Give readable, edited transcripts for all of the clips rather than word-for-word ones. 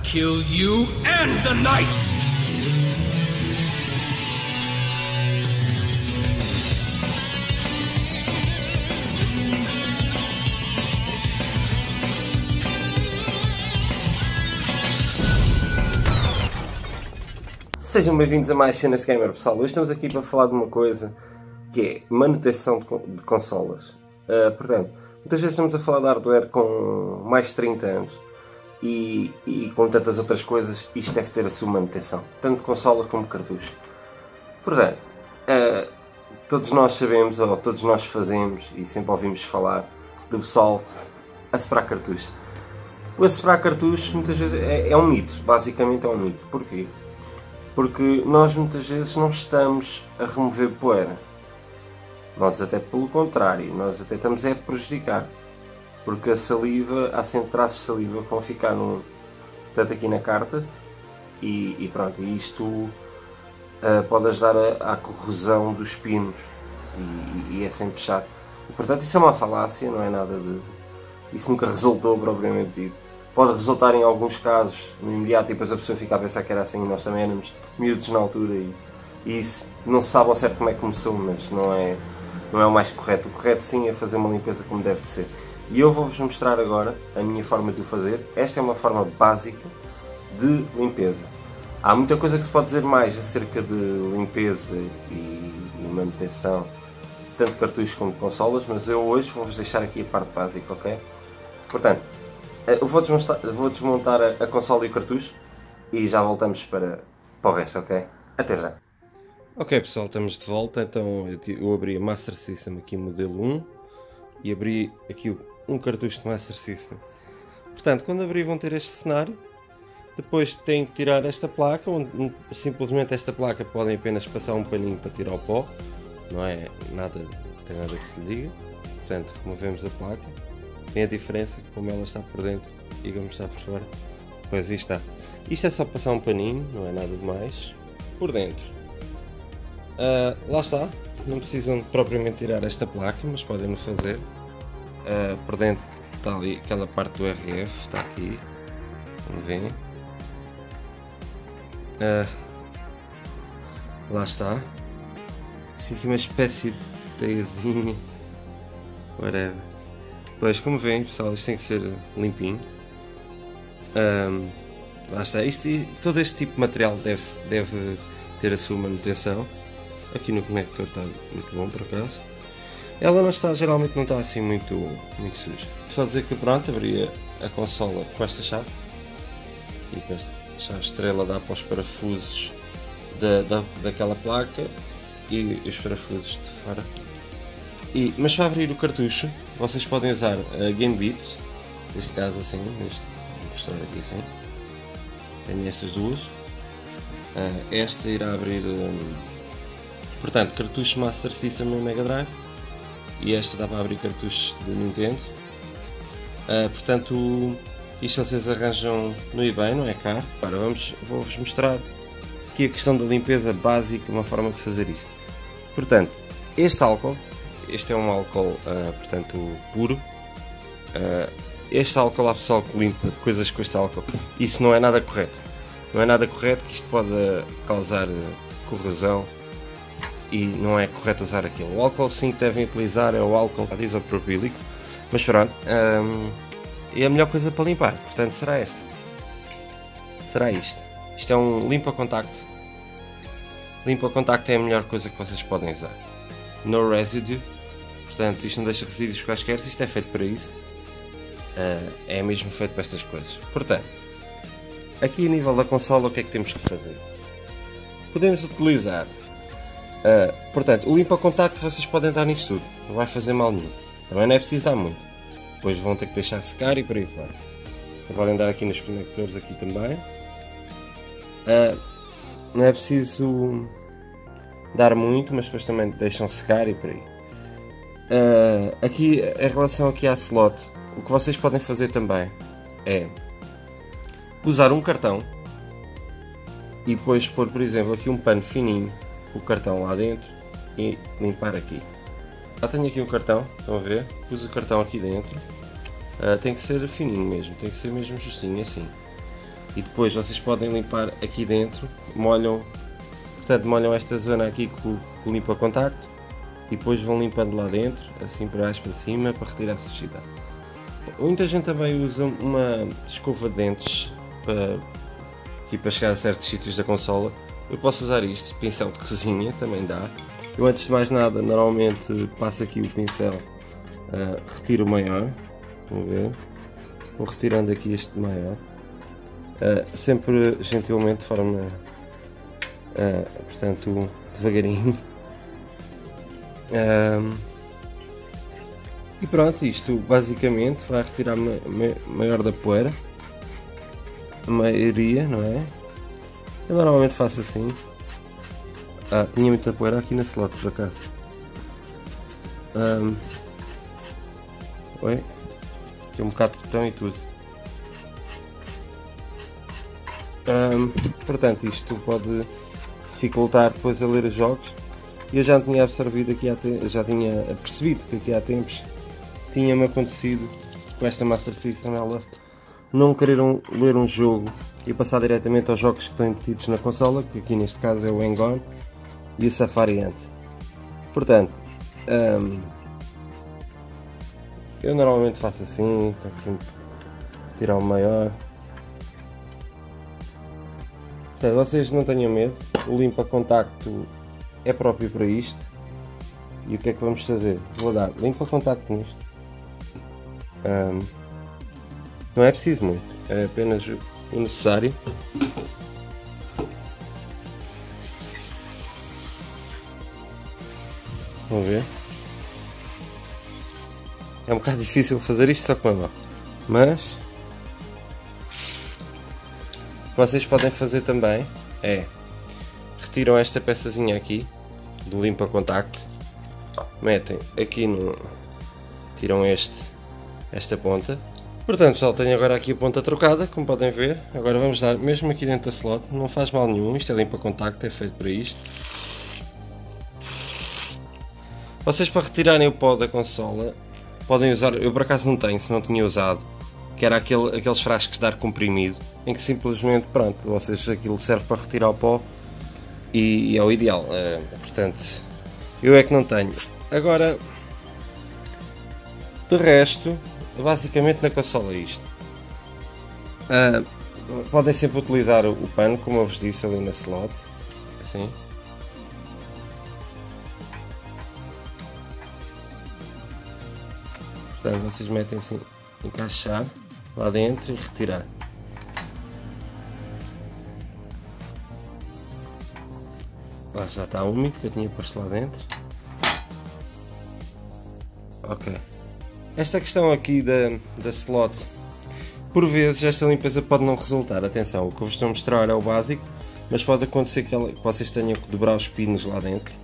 kill you and the knight! Sejam bem-vindos a mais cenas de gamer, pessoal. Hoje estamos aqui para falar de uma coisa que é manutenção de consolas. Portanto, muitas vezes estamos a falar de hardware com mais de 30 anos e com tantas outras coisas, isto deve ter a sua manutenção, tanto consola como cartucho. Portanto, todos nós sabemos, ou todos nós fazemos, e sempre ouvimos falar do pessoal a separar cartuchos. O separar cartuchos muitas vezes é um mito, basicamente é um mito. Porquê? Porque nós muitas vezes não estamos a remover poeira. Nós até pelo contrário, nós até estamos a prejudicar. Porque a saliva, há sempre traços de saliva que vão ficar tanto aqui na carta e pronto, isto pode ajudar à corrosão dos pinos e é sempre chato. E, portanto, isso é uma falácia, não é nada de... Isso nunca resultou propriamente dito. Pode resultar em alguns casos no imediato e depois a pessoa fica a pensar que era assim e nós também éramos miúdos na altura e isso não se sabe ao certo como é que começou, mas não é o mais correto. O correto sim é fazer uma limpeza como deve de ser. E eu vou-vos mostrar agora a minha forma de o fazer. Esta é uma forma básica de limpeza. Há muita coisa que se pode dizer mais acerca de limpeza e manutenção, tanto de cartuchos como de consolas, mas eu hoje vou-vos deixar aqui a parte básica, ok? Portanto, eu vou desmontar a consola e o cartucho e já voltamos para o resto, ok? Até já! Ok pessoal, estamos de volta. Então eu abri a Master System aqui modelo 1 e abri aqui um cartucho de Master System. Portanto, quando abrir vão ter este cenário. Depois têm que tirar esta placa, onde simplesmente esta placa podem apenas passar um paninho para tirar o pó. Não é nada, não tem nada que se lhe diga. Portanto, removemos a placa. Tem a diferença como ela está por dentro e como está por fora. Pois aí está. Isto é só passar um paninho, não é nada demais. Por dentro, lá está. Não precisam de propriamente tirar esta placa, mas podem-no fazer. Por dentro está ali aquela parte do RF, está aqui. Como veem. Lá está. Isto aqui é uma espécie de teiazinha. Whatever. Pois, como veem, pessoal, isto tem que ser limpinho. Lá está. Todo este tipo de material deve ter a sua manutenção. Aqui no conector está muito bom, por acaso. Ela não está, geralmente não está assim muito suja. Só dizer que pronto, abri a consola com esta chave. E com esta chave estrela dá para os parafusos daquela placa e os parafusos de fora. Mas para abrir o cartucho, vocês podem usar a Game Beats, neste caso assim, vou mostrar aqui assim. Tenho estas duas. Esta irá abrir, portanto, cartucho Master System e Mega Drive, e esta dá para abrir cartuchos de Nintendo. Portanto, isto vocês arranjam no eBay, não é caro. Agora vou-vos mostrar aqui a questão da limpeza básica, uma forma de fazer isto. Portanto, este álcool. Este é um álcool, portanto, puro. Este álcool, há pessoal que limpa coisas com este álcool. Isso não é nada correto. Não é nada correto, que isto pode causar corrosão e não é correto usar aquilo. O álcool sim que devem utilizar é o álcool isopropílico. Mas pronto, é a melhor coisa para limpar. Portanto, será esta. Será isto. Isto é um limpa-contacto. Limpa-contacto é a melhor coisa que vocês podem usar. No residue. Portanto, isto não deixa resíduos quaisquer, isto é feito para isso. É mesmo feito para estas coisas. Portanto, aqui a nível da consola, o que é que temos que fazer? Podemos utilizar, portanto, o limpa-contacto vocês podem dar nisto tudo, não vai fazer mal nenhum. Também não é preciso dar muito. Depois vão ter que deixar secar e por aí fora. Podem dar aqui nos conectores aqui também. Não é preciso dar muito, mas depois também deixam secar e por aí. Aqui, em relação aqui à slot, o que vocês podem fazer também é usar um cartão e depois pôr, por exemplo, aqui um pano fininho, o cartão lá dentro e limpar aqui. Já tenho aqui um cartão, estão a ver? Pus o cartão aqui dentro. Tem que ser fininho mesmo, tem que ser mesmo justinho assim. E depois vocês podem limpar aqui dentro, molham esta zona aqui com o limpa-contacto e depois vão limpando lá dentro, assim por baixo para cima, para retirar a sujidade. Muita gente também usa uma escova de dentes para chegar a certos sítios da consola. Eu posso usar isto, pincel de cozinha, também dá. Eu antes de mais nada, normalmente passo aqui o pincel, retiro o maior, vamos ver, vou retirando aqui este maior, sempre gentilmente, de forma, portanto, devagarinho. E pronto, isto basicamente vai retirar maior da poeira, a maioria, não é? Eu normalmente faço assim. Tinha muita poeira aqui na slot por acaso. Oi? Tem um bocado de botão e tudo. Portanto, isto pode dificultar depois a ler os jogos. Eu já tinha absorvido aqui já tinha percebido que aqui há tempos tinha-me acontecido com esta Master System, ela não querer ler um jogo e passar diretamente aos jogos que estão embutidos na consola, que aqui neste caso é o Hang-On e o Safari Ant. Portanto, eu normalmente faço assim, aqui, tirar o maior. Portanto, vocês não tenham medo, o limpa-contacto é próprio para isto. E o que é que vamos fazer? Vou dar limpa-contacto nisto. Não é preciso muito, é apenas o necessário. Vamos ver. É um bocado difícil fazer isto só com a mão, mas o que vocês podem fazer também é retiram esta peçazinha aqui do limpa-contacto, metem aqui no, tiram esta ponta. Portanto, pessoal, tenho agora aqui a ponta trocada, como podem ver. Agora vamos dar, mesmo aqui dentro da slot, não faz mal nenhum, isto é limpa-contacto, é feito para isto. Vocês, para retirarem o pó da consola, podem usar, eu por acaso não tenho, se não tinha usado, que era aqueles frascos de ar comprimido, em que simplesmente, pronto, aquilo serve para retirar o pó e é o ideal. Portanto, eu é que não tenho. Agora, de resto, basicamente na consola é isto. Podem sempre utilizar o pano, como eu vos disse ali na slot, assim. Portanto, vocês metem assim, encaixar lá dentro e retirar. Lá já está úmido, que eu tinha posto lá dentro. Ok. Esta questão aqui da slot, por vezes esta limpeza pode não resultar. Atenção, o que eu vos estou a mostrar é o básico, mas pode acontecer que vocês tenham que dobrar os pinos lá dentro.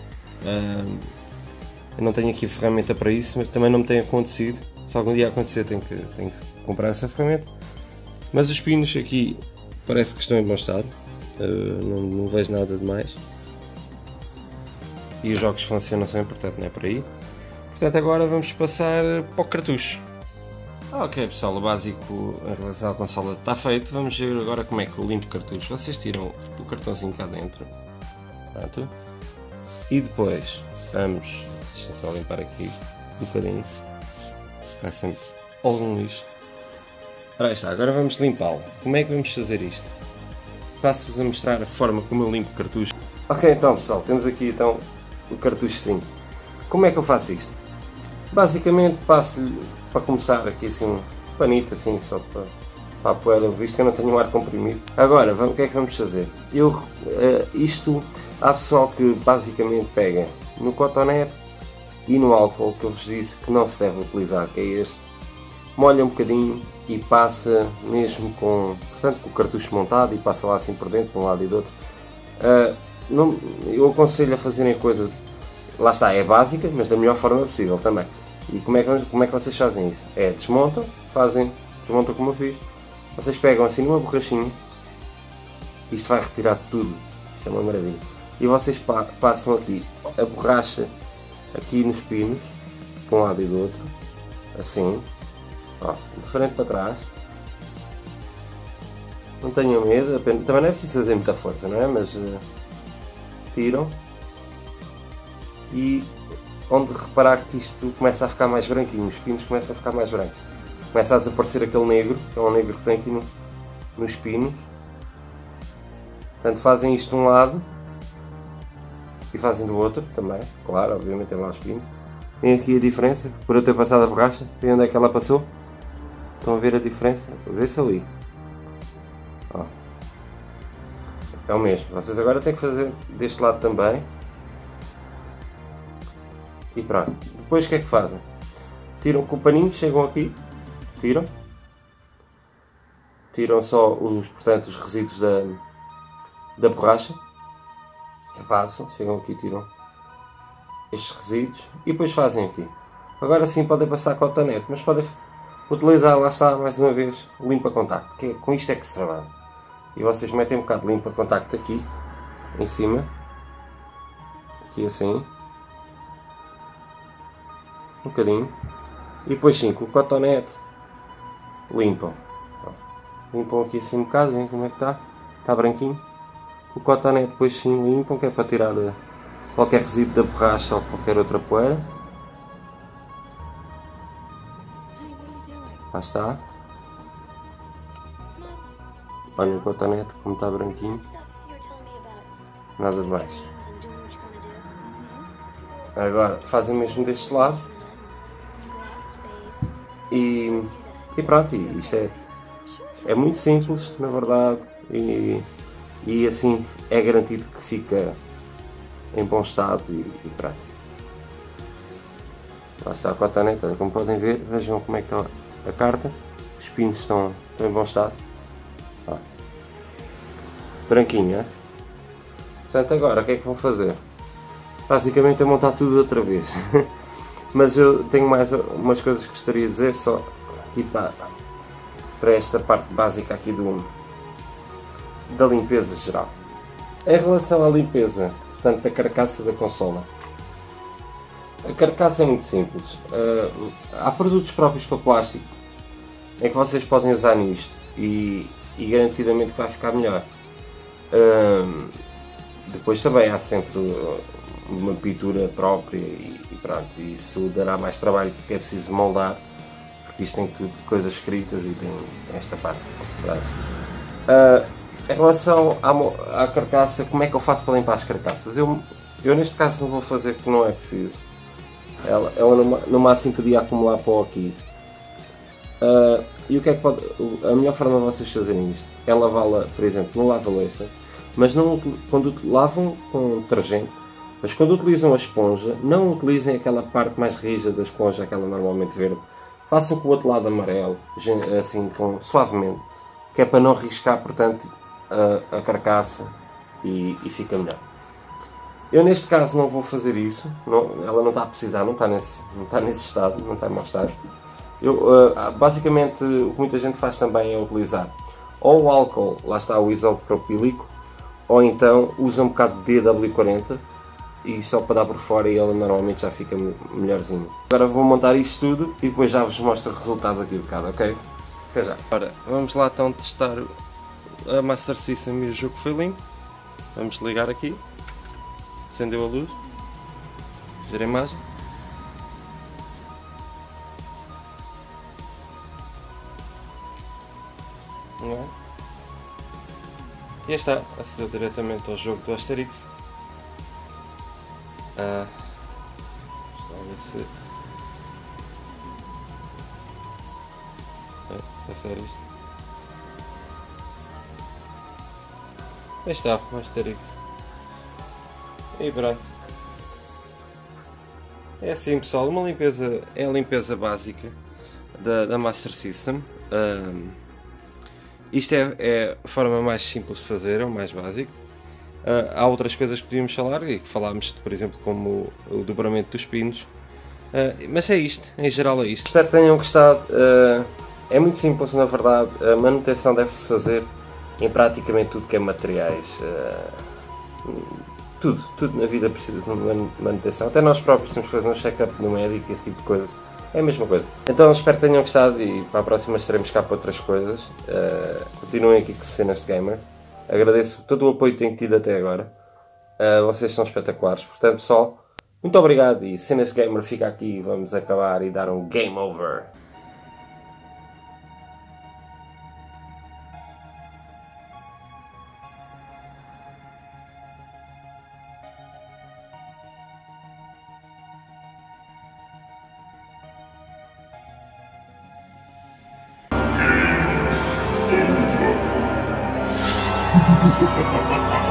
Eu não tenho aqui ferramenta para isso, mas também não me tem acontecido. Se algum dia acontecer, tenho que comprar essa ferramenta. Mas os pinos aqui parece que estão em bom estado, não vejo nada de mais. E os jogos funcionam sempre, portanto não é por aí. Portanto, agora vamos passar para o cartucho. Ok, pessoal, o básico em relação à consola está feito. Vamos ver agora como é que eu limpo o cartucho. Vocês tiram o cartãozinho cá dentro. Pronto. E depois vamos, deixa só limpar aqui um bocadinho. Vai sempre algum lixo. Ora, aí está, agora vamos limpá-lo. Como é que vamos fazer isto? Passo-vos a mostrar a forma como eu limpo o cartucho. Ok, então pessoal, temos aqui então o cartuchozinho. Como é que eu faço isto? Basicamente passo-lhe, para começar, aqui assim um panito assim, só para a poeira, visto que eu não tenho um ar comprimido. Agora, o que é que vamos fazer? Há pessoal que basicamente pega no cotonete e no álcool, que eu vos disse que não se deve utilizar, que é este. Molha um bocadinho e passa mesmo com o cartucho montado e passa lá assim por dentro, de um lado e do outro. Eu aconselho a fazerem coisa, lá está, é básica, mas da melhor forma possível também. E como é que vocês fazem isso? Desmontam como eu fiz. Vocês pegam assim numa borrachinha, isto vai retirar tudo, isto é uma maravilha. E vocês passam aqui a borracha aqui nos pinos, de um lado e do outro, assim, ó, de frente para trás. Não tenham medo, apenas, também não é preciso fazer muita força, não é? Mas tiram e onde reparar que isto começa a ficar mais branquinho, os pinos começam a ficar mais brancos. Começa a desaparecer aquele negro, que é o negro que tem aqui nos pinos. Portanto, fazem isto de um lado e fazem do outro também, claro, obviamente tem lá os pinos. Tem aqui a diferença, por eu ter passado a borracha, vê onde é que ela passou? Estão a ver a diferença? Vê-se ali. Ó. É o mesmo, vocês agora têm que fazer deste lado também. E pronto, depois o que é que fazem? Tiram com o paninho, chegam aqui, tiram só portanto, os resíduos da borracha, passam, chegam aqui, tiram estes resíduos e depois fazem aqui. Agora sim podem passar cotonete, mas podem utilizar, lá está, mais uma vez, o limpa-contacto, que é, com isto é que se trabalha. E vocês metem um bocado de limpa-contacto aqui, em cima, aqui assim, um bocadinho, e depois sim, com o cotonete, limpam. Limpam aqui assim um bocado, veem como é que está? Está branquinho. O cotonete depois sim limpam, que é para tirar qualquer resíduo da borracha ou qualquer outra poeira. Lá está. Olha o cotonete como está branquinho. Nada de mais. Agora fazem mesmo deste lado. E pronto, isto é muito simples na verdade. E assim é garantido que fica em bom estado e pronto. Lá está a cotonete, como podem ver, vejam como é que está a carta, os pinos estão em bom estado. Branquinho, é? Portanto agora o que é que vão fazer? Basicamente é montar tudo outra vez. Mas eu tenho mais umas coisas que gostaria de dizer só aqui para esta parte básica aqui da limpeza geral. Em relação à limpeza, portanto, da carcaça da consola, a carcaça é muito simples. Há produtos próprios para plástico em que vocês podem usar nisto e garantidamente vai ficar melhor. Depois também há sempre uma pintura própria e pronto, isso dará mais trabalho porque é preciso moldar, porque isto tem tudo coisas escritas e tem esta parte. Em relação à carcaça, como é que eu faço para limpar as carcaças? Eu neste caso não vou fazer porque não é preciso. Ela no máximo podia acumular pó aqui. E o que é que a melhor forma de vocês fazerem isto é lavá-la, por exemplo, no lava-louça, mas não quando lavam com detergente, mas quando utilizam a esponja, não utilizem aquela parte mais rígida da esponja, aquela normalmente verde. Façam com o outro lado amarelo, assim, suavemente, que é para não riscar, portanto, a carcaça e fica melhor. Eu neste caso não vou fazer isso, ela não está a precisar, não está nesse estado, não está em mau estado. Basicamente o que muita gente faz também é utilizar ou o álcool, lá está o isopropílico, ou então usa um bocado de DW40 e só para dar por fora e ela normalmente já fica melhorzinho. Agora vou montar isto tudo e depois já vos mostro o resultado aqui de bocado, ok? Até já. Ora, vamos lá então testar a Master System e o jogo foi limpo. Vamos ligar aqui. Acendeu a luz. Ver a imagem. E aí está, acedeu diretamente ao jogo do Asterix. Está a ver se... É sério isto? Aí está, o Asterix. E pronto. É assim pessoal, é a limpeza básica da Master System. Isto é a forma mais simples de fazer, é o mais básico. Há outras coisas que podíamos falar e que falámos, por exemplo, como o dobramento dos pinos. Mas é isto, em geral é isto. Espero que tenham gostado. É muito simples na verdade, a manutenção deve-se fazer em praticamente tudo que é materiais. Tudo na vida precisa de manutenção. Até nós próprios temos que fazer um check-up no médico, esse tipo de coisas. É a mesma coisa. Então espero que tenham gostado e para a próxima estaremos cá para outras coisas. Continuem aqui com Cenas de Gamer. Agradeço todo o apoio que têm tido até agora. Vocês são espetaculares. Portanto, pessoal, muito obrigado e Cenas de Gamer fica aqui. Vamos acabar e dar um game over. Ha ha ha ha!